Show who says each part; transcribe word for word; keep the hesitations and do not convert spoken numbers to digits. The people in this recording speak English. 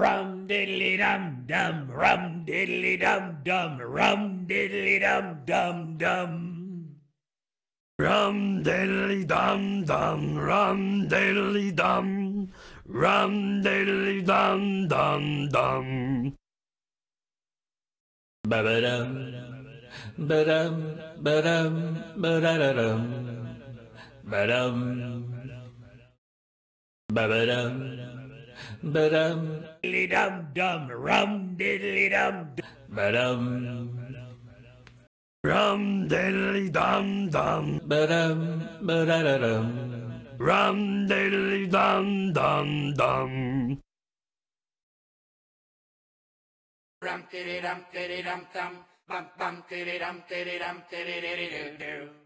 Speaker 1: Rum diddly dum dum, rum diddly dum dum, rum diddly dum dum dum. Rum diddly dum dum, rum diddly dum, rum diddly dum dum dum. Ba-ba-dum, ba-dum, ba-dum, ba-da-da-dum, ba-dum, ba-ba-dum. Ba-dum, diddly dum dum, rum diddly dum, ba-dum, rum diddly dum dum, ba-dum, ba-da-da-dum, rum diddly dum dum dum. Rum diddly dum diddly dum dum, bum bum diddly dum diddly dum diddly doo doo.